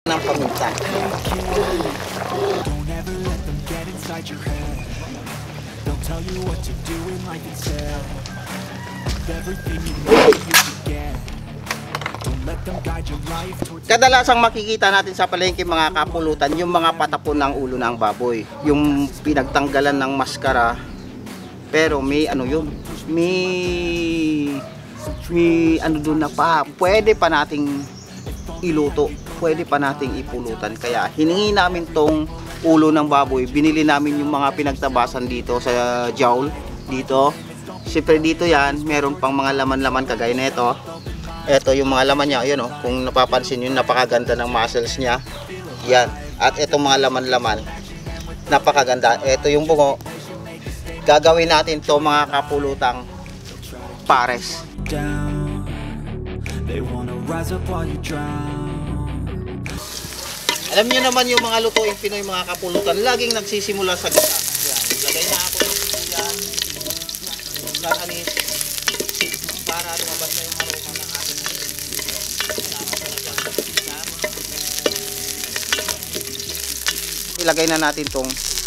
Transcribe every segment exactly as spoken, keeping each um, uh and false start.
ng paminta. Kadalasang makikita natin sa palengke mga kapulutan yung mga patapon ng ulo ng baboy, yung pinagtanggalan ng maskara, pero may ano yun, may may ano doon na pa, pwede pa nating iluto, pwede pa nating ipulutan. Kaya hiningi namin tong ulo ng baboy, binili namin yung mga pinagtabasan dito sa jowl dito. Siyempre dito yan, meron pang mga laman-laman kagaya nito. Ito yung mga laman niya, yun oh, kung napapansin yun, napakaganda ng muscles niya. Yan, at itong mga laman-laman, napakaganda. Ito yung bungo. Gagawin natin to mga kapulutang pares. Alam niyo naman yung mga lutuing Pinoy mga kapulutan, laging nagsisimula sa gata. Yan, lagay na ako ng yan, lakanis, para lumabas na yung aroma ng ating ilagay na natin tong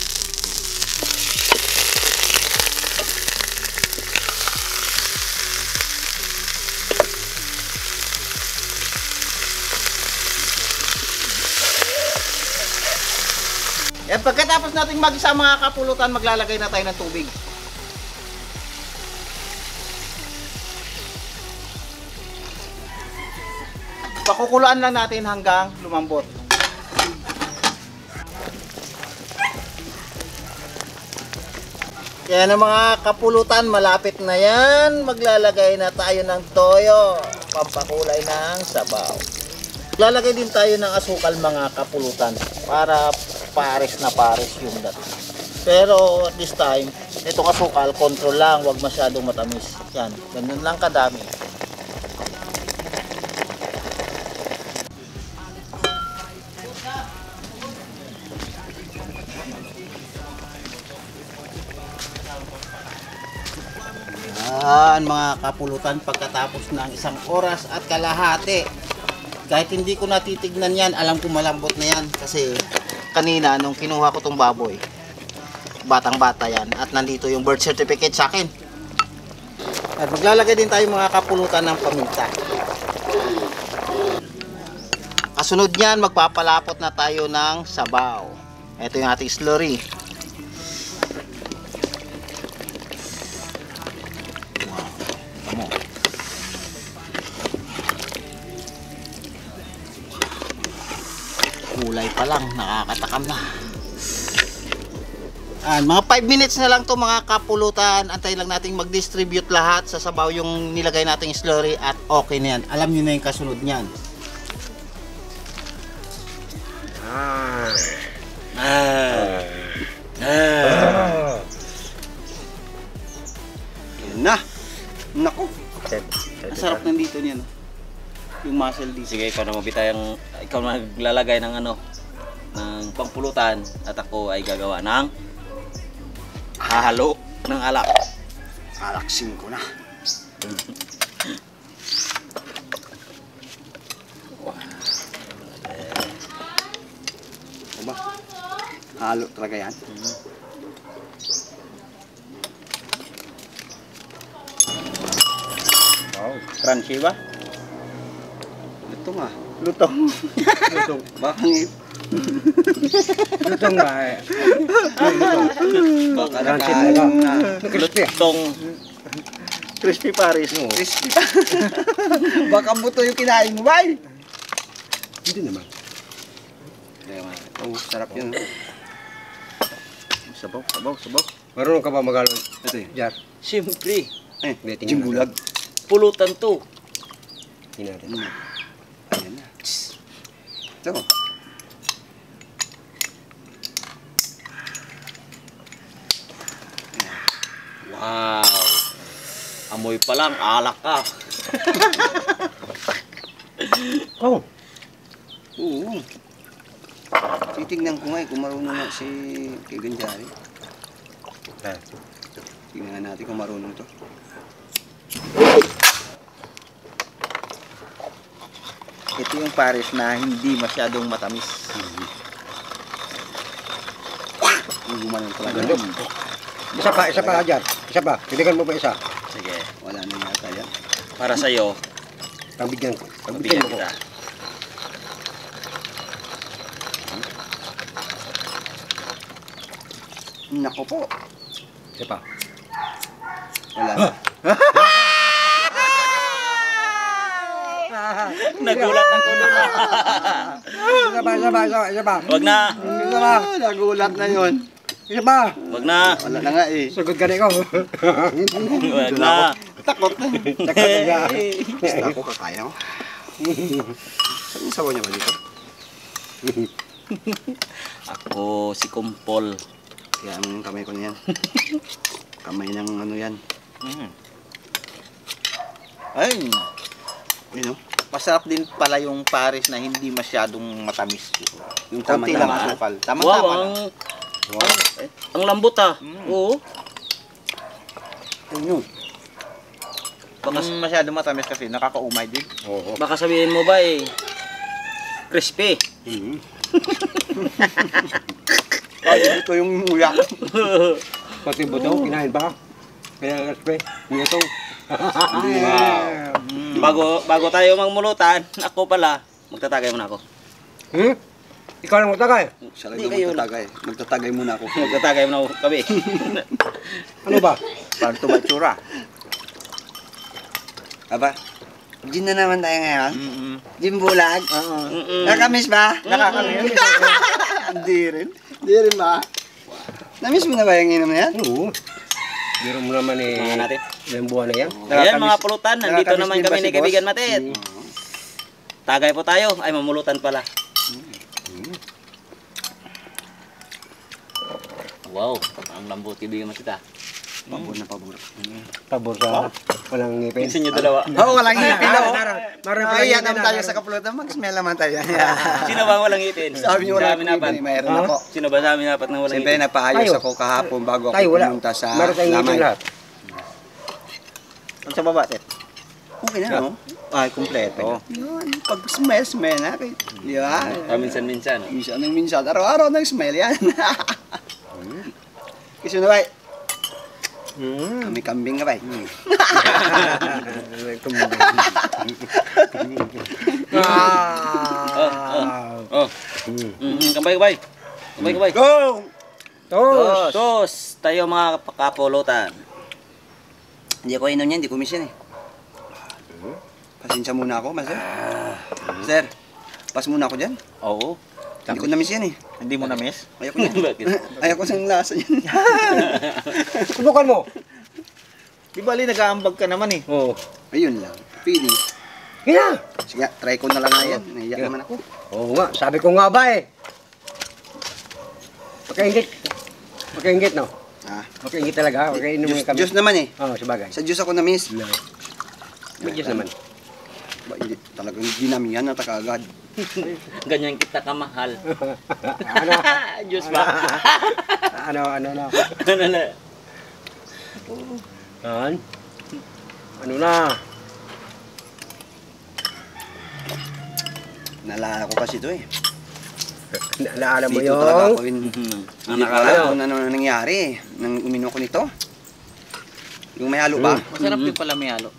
eh, pagkatapos natin mag-isa mga kapulutan, maglalagay na tayo ng tubig. Pakukuluan lang natin hanggang lumambot. Kaya na mga kapulutan, malapit na yan. Maglalagay na tayo ng toyo, pampakulay ng sabaw. Lalagay din tayo ng asukal mga kapulutan para pares na pares yung dating. Pero at this time, itong asukal, control lang, wag masyadong matamis. Yan, ganun lang kadami. Yan mga kapulutan, pagkatapos ng isang oras at kalahati, kahit hindi ko natitignan yan, alam ko malambot na yan kasi kanina nung kinuha ko tong baboy, batang bata yan, at nandito yung birth certificate sa akin. At maglalagay din tayo mga kapulutan ng paminta. Kasunod niyan, magpapalapot na tayo ng sabaw. Ito yung ating slurry. Kulay pa lang, nakakatakam na. An, mga five minutes na lang to mga kapulutan. Antay lang nating mag-distribute lahat sa sabaw yung nilagay nating slurry at okay na yan. Alam niyo na yung kasunod niyan. Ah. Ah. Ah. Yan na. Nako. Ang sarap nandito niyan. Yung muscle dito. Sige, ikaw na mabitayang, ikaw na maglalagay ng ano, ng pangpulutan, at ako ay gagawa ng hahalo ng alak. Alaksin ko na. Diba? Halo talaga yan. Mm-hmm. Wow, crunchy ba? Lutong ah. Lutong. Lutong. Bakit? Lutong nga eh. Baka Crunchy naka- talaga. Crispy. Lutong. Crispy pares. Oo. Crispy. Baka buto yung kinain mo ba? Hindi naman. Oh, sarap yun. Sabaw, sabaw, sabaw. Marunong ka ba magalo? Ito yun. Jar. Siyempre, Eh, Tingnan jimbulag. pulutan to. Tingnan natin. Hmm. Ayan na. Ito. Wow. Amoy pa lang, alak ka. Oh. Oo. Titignan ko nga eh kung marunong na si Kevin Jari. Ah. Tingnan natin kung marunong to. Ito yung pares na hindi masyadong matamis. Yung gumanon talaga. Ganda. Isa pa, isa pa dyan. Isa pa. Piligan mo pa isa. Sige. Wala na yata yan. Para sa iyo, Pagbigyan ko. pagbigyan Pagbigyan mo ko. kita. Nako po. Isa pa. Wala na. Nagulat ng tulo na. Isa pa, isa pa, isa pa, isa pa. Wag na. Isa pa. Ah, nagulat na yun. Isa pa. Wag na. Wala na nga eh. Sugod ka rin ko. Wag na. Takot na. Takot na. Basta ako kakaya ko. Saan yung sabaw niya ba dito? Ako si Kumpol. Kaya ang kamay ko na yan. Kamay ng ano yan. Mm. Ay! Yun know, masarap din pala yung pares na hindi masyadong matamis. Yung konti lang tama. asukal. Wow, Tama-tama ang, lang. Wow. ang lambot ah. Oo. Yun. Baka masyadong matamis kasi nakakaumay din. Oo. Baka sabihin mo ba eh, crispy. Mhm. Ay, ito yung muya. Pati buto, kinain pa. Kaya kaspe. Ito. Wow. Bago bago tayo magmulutan, ako pala, magtatagay muna ako. Hmm? Ikaw lang magtagay. Siya Hindi lang kayo. magtatagay. Magtatagay muna ako. Magtatagay muna ako kami. Ano ba? Para tumatsura. Aba, gin na naman tayo ngayon. Mm-mm. Gin bulag. Mm-mm. Nakamiss ba? Nakakamiss. Hindi rin. Hindi rin ba? Namiss mo na ba yung inom na yan? Oo. Biro mo naman eh. Mga natin. Ilang buwan na yan. Ayan mga pulutan, nandito nakakamiss naman din ba kami si ni Kaibigan boss? Matet. Tagay po tayo, ay mamulutan pala. Wow, ang lambot Kaibigan Matet ah. Pabor na pabor. Pabor sa walang ngipin. Pinsin nyo dalawa. Oo, walang ngipin Meron, ako. meron. Meron Ay, palang yan ngipin ang na, tayo meron. sa kapulutan. Mag-smell naman tayo. Sino ba ang walang ngipin? Sabi niyo walang Sa amin apat. ngipin. Mayroon Ha? ako. Sino ba sa amin apat ng walang Siyempre, ngipin? napaayos Tayo. ako kahapon bago ako Tayo, wala. pumunta sa Meron tayong ngipin Lamay. lahat. Ang sa baba, Tet? Okay na, no? Ay, kumpleto. Yun, pag smell, smell na. Di ba? Paminsan-minsan. oh. Minsan ng minsan. Araw-araw nang smell yan. Kasi na ba? Hmm. Kami kambing ka ba? Ah. Oh. Hmm. Mm, kambay, kambay. Kambay, kambay. Go! Tos. Tos, tayo mga kapulutan. Hindi ako inom niyan, hindi ko miss yan eh. Pasensya muna ako, master. Sir, pas muna ako dyan. Oo. Hindi ko na-miss yan eh. Hindi mo na-miss? Ayoko niyan. Bakit? Ayoko sa lasa yan. Subukan mo. Di bali nag-aambag ka naman eh. Oo. Ayun lang. Feeling. Kaya. Sige, try ko na lang na yan. Nahiya Yeah. naman ako. Oo nga, sabi ko nga ba eh. Pagkaingit. Pagkaingit no? Ah, Pagkaingit talaga, pagkainom Diyos, kami. Diyos naman eh. Oo, sabagay. Sa Diyos ako na-miss. No. May Diyos naman. Ba, hindi, talagang hindi namin yan nataka agad. Ganyan kita kamahal. Ano? Diyos ba? ano, ano na? Ano na? Yan. Ano na? Naalala ko kasi ito eh. Naalala mo Dito talaga yung... ako yun. Mhm. Ang nakala ko na ano nangyari eh. Nang uminom ko nito. Yung may halo ba? Masarap din pala may halo.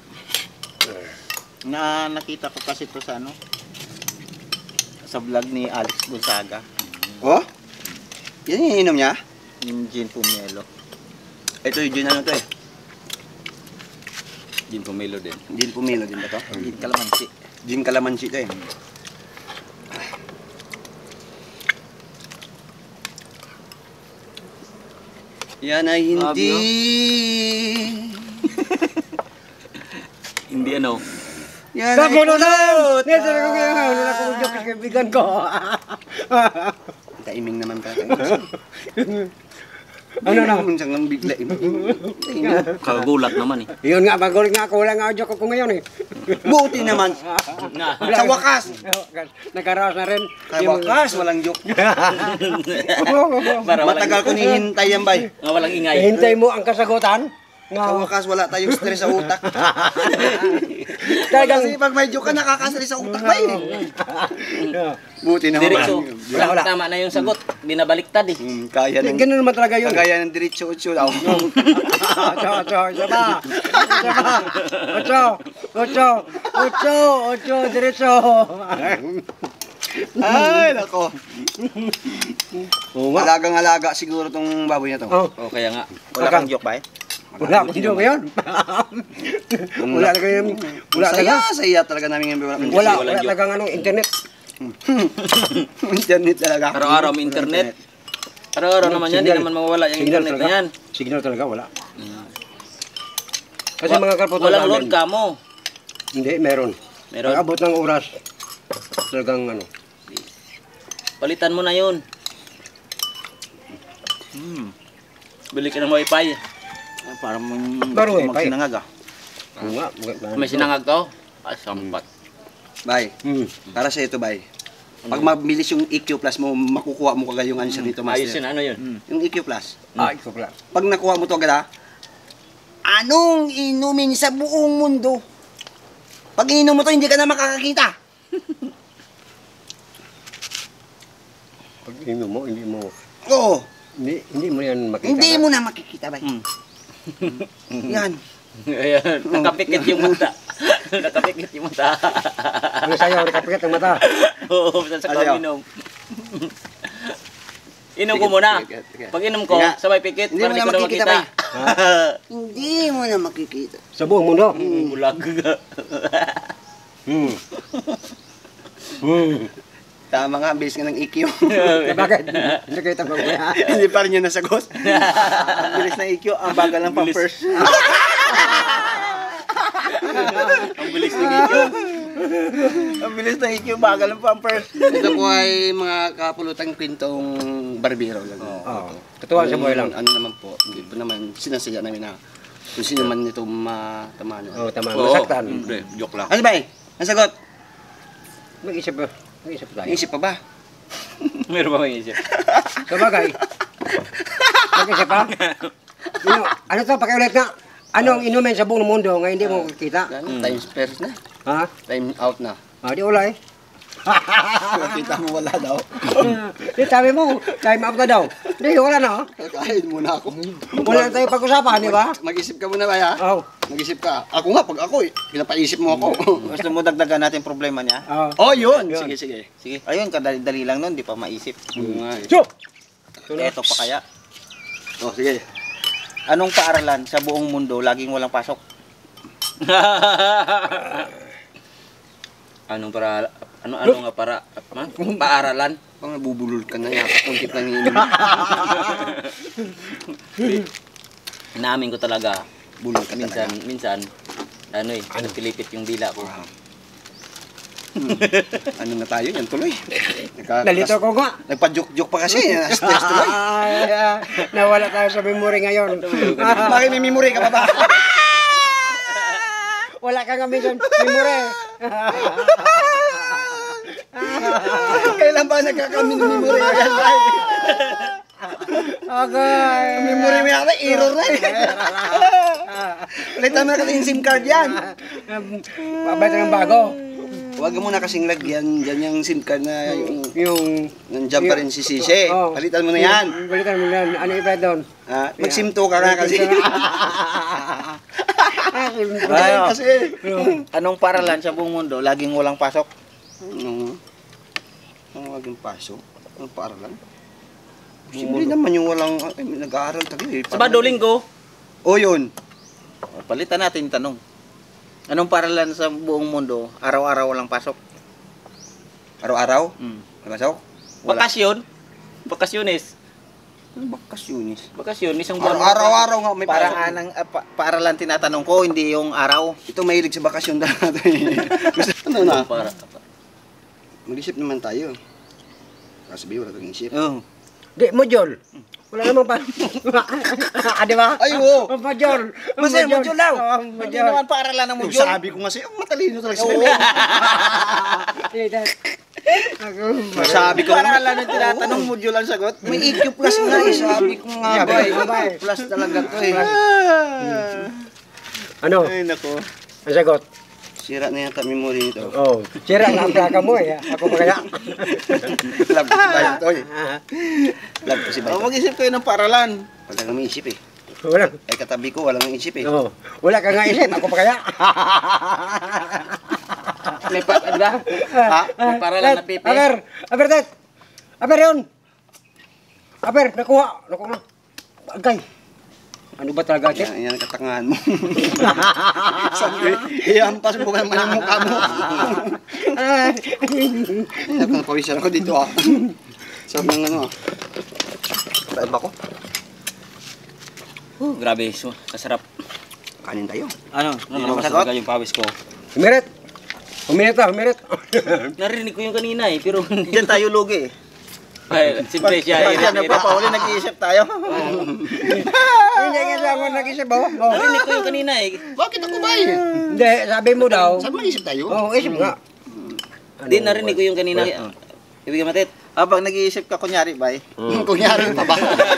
Na nakita ko kasi ito sa ano sa vlog ni Alex Gonzaga, Oh? Yan yung ininom niya? yung gin pomelo. Ito yung gin ano to eh. Gin pomelo din. Gin pumilo din ba to? Gin calamansi. Gin calamansi to eh. Yan ay hindi. Hindi ano. Yan ay Kakulot! Nesa ko ngayon, ano na kung joke sa kaibigan ko. Taiming naman tayo. Ano na? Minsan lang bigla. eh. Taiming. Kakagulat naman eh. Yun nga, magulit nga ako, wala nga joke ko ngayon eh. Buti naman. Nga. Sa wakas. Nagkaraos na rin. Sa wakas, walang joke. Para walang, Matagal ko nihintay yan, bay. nga walang ingay. Hintay mo ang kasagutan. Sa Nga, wakas, wala tayong stress sa utak. Talagang, Kasi pag may joke ka, nakakasali sa utak ba eh. Buti naman. Diretso. Wala, wala. Tama na yung sagot. Binabaliktad eh. Hmm, kaya ng... ganun naman talaga yun. Kagaya ng diretso utso daw. Ocho, ocho, isa pa. Isa pa. Ocho, ocho, ocho, ocho, diretso. Ay, nako. Oo nga. Alagang-alaga siguro tong baboy na to. Oh, O kaya nga. Wala kang joke ba eh? wala akong joke ngayon. Wala talaga yun. Wala talaga. Saya, saya talaga namin yung wala. Wala, Walang wala joke. talagang anong internet. Internet talaga. Araw-araw may internet. Araw-araw naman yan. Hindi Signal. naman mawala yung Signal internet talaga. na yan. Signal talaga, wala. Kasi Wa- mga karputan Walang namin, load ka mo. hindi, meron. Meron. Pag abot ng oras, talagang ano. Palitan mo na yun. Hmm. Bili ka ng wifi. Ah, Parang mong Baro eh, pay. magsinangag ah. Oo nga. maganda. May sinangag ka. Ah, sampat. Bay, Hmm. para sa ito, bay. Pag mabilis yung E Q Plus mo, makukuha mo kagad yung answer dito, Ayos master. yun. Ano yun? Yung E Q Plus. Ah, ikaw pala. Pag nakuha mo to agad, ha? Anong inumin sa buong mundo? Pag ininom mo to, hindi ka na makakakita. Pag ino mo, hindi mo, Oo. hindi, hindi mo yan makita. Hindi mo na makikita, bay. Hmm. Yan. Ayan. Nakapikit yung mata. Nakapikit yung mata. Ano sa'yo, nakapikit ang mata. Oo, sa Ano yun? kaminom. Inom ko muna. Sige, sige. Pag inom ko, Sige. sabay pikit. Hindi Para mo di na ko na makikita, makita. Hindi mo na makikita. Sa buong mundo. Hmm, bulag. Hmm. Hmm. Tama nga, bilis ka ng E Q. Eh, bakit? Hindi kayo tapos kuya. Hindi pa rin yun nasagot. Ang bilis ng E Q, ang bagal ng Bilis. pampers. Ang bilis ng ikaw. Ang bilis ng E Q, bagal ng pampers. Ito po ay mga kapulutang kwentong barbero lang. Oo. Totoo sa buhay lang. Ano naman po, hindi po naman sinasaya namin na kung sino man ito matamaan. Oo, tama. Oo. Masaktan. Hindi, joke lang. Ano ba eh? Ang sagot? Mag-isip ba? Mag-isip tayo. Isip pa ba? Meron ba may isip? Sa bagay. Mag-isip pa? Ano, ano to? Pakiulit nga. Ano ang inumin sa buong mundo ngayon hindi mo makikita? Ano, Hmm. time spares na. Ha? Time out na. Ah, di wala eh. Kita mo wala daw. Di sabi mo, time up na daw. Di, wala na. oh. Kain muna ako. Wala na tayo pag-usapan, di ba? Mag-isip ka muna ba ya? Oo. Mag-isip ka. Ako nga, pag ako eh. Pinapaisip mo ako. Gusto mo dagdagan natin problema niya? Oo. Oh, yun. Yun. Sige, sige. Sige. Ayun, kadali-dali lang nun, di pa maisip. Oo nga eh. So! Eto pa kaya. Oh, sige. Anong paaralan sa buong mundo laging walang pasok? Anong para ano ano nga para ma? Paaralan? Pang nabubulol ka na yan. Kungkit lang yung Inamin ko talaga. bulol ka Minsan, talaga. minsan ano eh, ano pilipit yung dila ko. Ano na tayo? Yan tuloy. Nagka- Nalito ko nga. Nagpa-joke-joke pa kasi. Stress tuloy. Ay, ah, nawala tayo sa memory ngayon. Bakit may memory ka pa ba? Wala ka nga minsan memory. Kailan ba nagkakamin ng memory? Ayan, bay. Okay. Ang memory mo yan, error na eh. Ulitan mo na kasi yung SIM card yan. Babalik ng bago. Huwag mo na kasing lagyan dyan yung SIM card na yung Yung... nandiyan pa rin si Sisi. Oh. Palitan mo na yan. Balitan mo na yan. Ano iba doon? Ah, mag-SIM to ka na kasi. Ay, kasi. Anong paaralan sa buong mundo laging walang pasok? Ano? Ang waging paso? Anong paaralan? Simple naman yung walang ay, nag-aaral talaga eh. Sabado linggo. O yun. O, Palitan natin yung tanong. Anong paaralan sa buong mundo araw-araw walang pasok? Araw-araw? Hmm. Napasok? Bakasyon. Bakasyones. Ano bakasyonis? Bakasyon isang buwan. Araw-araw nga may Parang pasok. anang uh, pa- paaralan tinatanong ko, hindi yung araw. Ito mahilig sa bakasyon dahil natin. Gusto ano na? Para. Mag-isip naman tayo. Kasabi, wala kang isip. Oh. Di, module. Wala namang pa. Ah, di ba? Ay, oo. Module. Basta module daw. Oo, Hindi module. naman paaralan ng Yung module. sabi ko nga sa'yo, matalino talaga Oo. sa'yo. Ako, Sabi ko Paaralan yung tinatanong, module ang sagot. may E Q plus nga eh. Sabi ko nga ba eh. Sabi, E Q plus talaga to eh. Ano? Ay, nako. Ang sagot? Si Sira na yata memory nito. Oh, sira na ang plaka mo eh. Ako pa kaya. Love ko si Bayo to eh. Love ko si Oh, Bayo. mag-isip kayo ng paralan. Wala kang maisip eh. Wala. Ay katabi ko, walang maisip eh. Oh, wala ka nga isip. Ako pa kaya. Lipat, ano ba? Ha? Paralan na pipi. Aber, aber, Ted. Aber yun. Aber, nakuha. Nakuha mo. Agay. Ano ba talaga, Ted? Yan, yan ang katangahan mo. Sabi, iampas mo ka naman yung mukha mo. Nakapawisan ako dito ah. Sabi ng ano ah. Taib ako. Oh, grabe, so, kasarap. Kanin tayo. Ano, Ano nalakas masagot? talaga yung pawis ko. Humirit. Humirit ah, humirit. Narinig ko yung kanina eh, pero hindi. Diyan tayo lugi eh. Ay, siyempre siya. Pag yan nagpapahuli, nag-iisip tayo. Hindi nga ako nag-isip oh. Oh. Narinig ko yung kanina eh. Bakit ako ba eh? Hindi, sabi mo daw. Saan mag-isip tayo? Oh, isip nga. Hindi, narinig ko yung kanina. Ibigay matit. Habang nag-iisip ka, kunyari ba eh? Kunyari pa ba?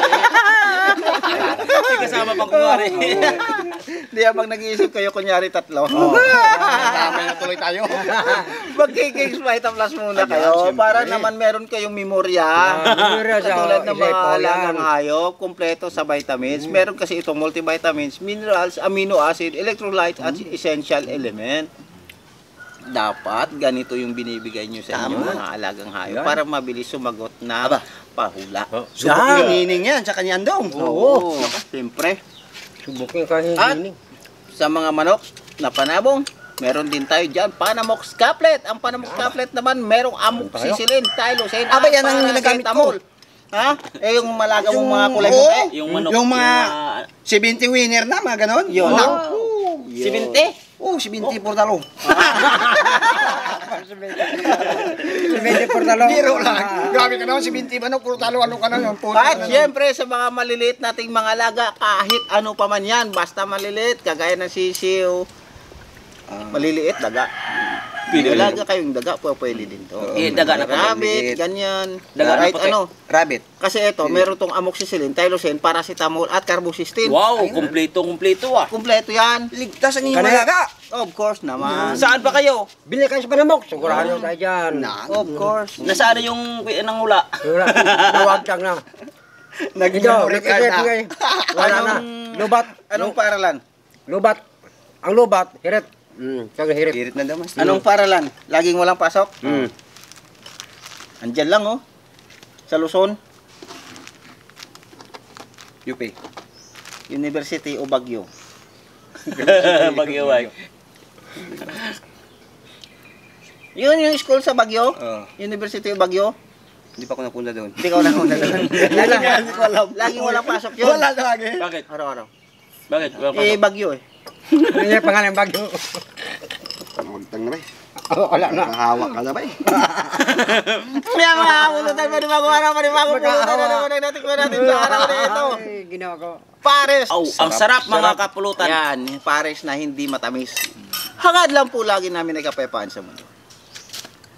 May kasama pang kumari. Hindi, habang nag-iisip kayo, kunyari tatlo. Damay na tuloy tayo. Magkikings Vita Plus muna kayo para naman meron kayong memorya. memorya sa Katulad ng isa mga po, alagang yan. hayop, kompleto sa vitamins. Meron kasi itong multivitamins, minerals, amino acid, electrolytes at essential element. Dapat ganito yung binibigay nyo sa inyo mga alagang hayop para mabilis sumagot na pahula. Subok yung nining yan sa kanyang dong. Oo, siyempre. Subukin ka At hindi. sa mga manok na panabong, meron din tayo dyan, Panamux Caplet. Ang Panamux Caplet naman, merong amoxicillin, tylosin, Aba, yan ang ginagamit ko. Ha? Eh, yung malaga mong Yung- mga kulay oo. mo eh. Yung manok. Yung mga seventy winner na, mga ganon. Yun. Naku. Si Binte. Oh, seventy por talo. Medyo portalo. Biro lang. Grabe ka naman, seventy ba no? Puro talo, ano ka na yun? Puto At ka na. syempre, sa mga maliliit nating mga alaga, kahit ano pa man yan, basta maliliit, kagaya ng sisiw, maliliit, daga. Pwede Alaga kayong daga, po pwede din to. Eh, daga na Rabbit, maliliit. ganyan. Daga na Kahit puti. ano. Rabbit. Kasi ito, meron tong amoxicillin, tylosin, paracetamol, at carbocysteine. Wow, kumpleto, kumpleto ah. Kumpleto yan. Ligtas ang inyong Kanina. malaga. Of course naman. Saan ba kayo? Bili kayo sa Panamok. Sigurado tayo dyan. Of course. Nasaan na yung kuya ng hula? Wala. Nawag lang na. Naging Ito, ulit ka nag-isip na. nga eh. Wala na. Lubat. Anong paralan? Lubat. Ang lubat, hirit. Hmm, kaya hirit. Pirit na daw, mas. Anong paralan? Laging walang pasok? Hmm. Andyan lang oh. Sa Luzon, U P. University o Baguio. Bagyaway. Yun yung school sa Baguio? Oo. University o Baguio? Hindi pa ako napunta doon. Hindi ka na doon. Laging, Hindi ko alam. laging walang pasok yun. Wala lagi. Bakit? Araw-araw. Bakit? Wala Eh, pa. Baguio eh. Ano yung pangalan ng bagyo? Magtang na ba eh. Oh, wala na. Nakahawak ka na ba eh. Kaya mga pulutan, panibagong araw, panibagong pulutan na naman ang natin ko natin sa araw na ito. Ay, ginawa ko. Pares. Oh, ang sarap mga kapulutan. Yan, pares na hindi matamis. Hangad lang po lagi namin nagkapayapaan sa mundo.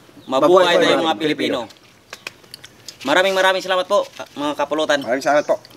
Mabuhay na yung mga Pilipino. Maraming maraming salamat po, mga kapulutan. Maraming salamat po.